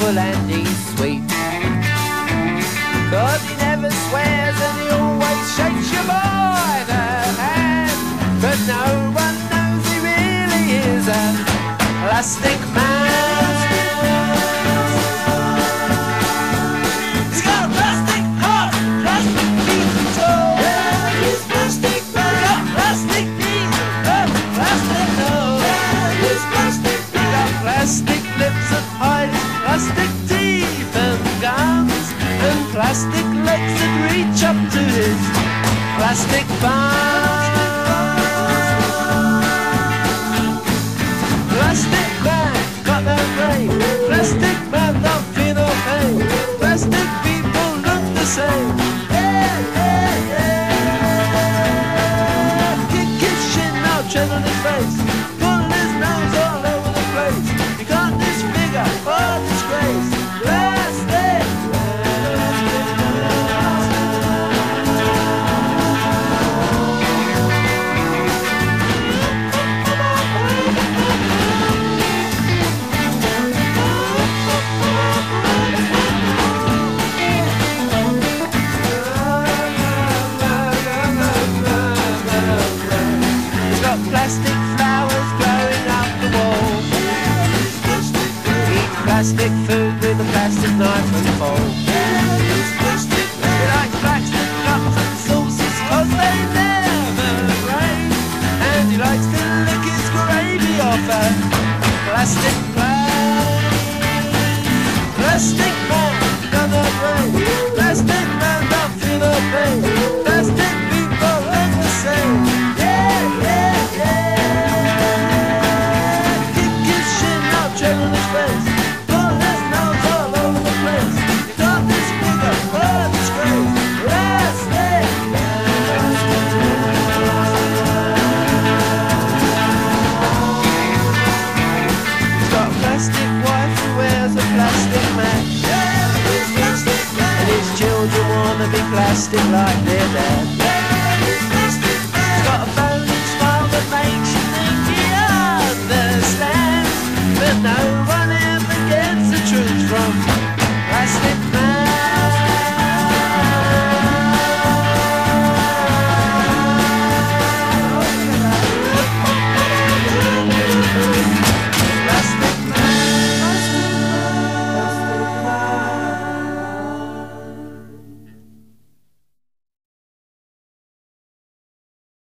cheerful and he's sweet. 'Cause he never swears and he always shakes you by the hand. But no one knows he really is a plastic man. He's got a plastic heart, plastic feet and toes. Yeah, he's plastic man. He's got plastic knees and plastic nose. Yeah, he's plastic man. He's got plastic lips that hide his plastic teeth and gums, and plastic legs that reach up to his plastic bum. Plastic man, got no brain. Plastic man, don't feel no pain. Plastic people look the same. Yeah, yeah, yeah. Kick his shin, now tread on his face. Pull his nose all over the place. You can't disfigure or disgrace. Plastic. Plastic flowers growing up the wall. Eat plastic food with a plastic knife and fork. He likes plastic cups and saucers 'cause they never break. And he likes to lick his gravy off a plastic plate. Plastic man, got no brain. Plastic man, don't feel no pain. Plastic people look the same. Yeah, yeah, yeah. Kick his shin, now tread on his face. Pull his nose all over the place. You got this figure, what a disgrace. Plastic man. He's got a plastic wife who wears a plastic match. Yeah, he's plastic man. And his children wanna be plastic like their dad.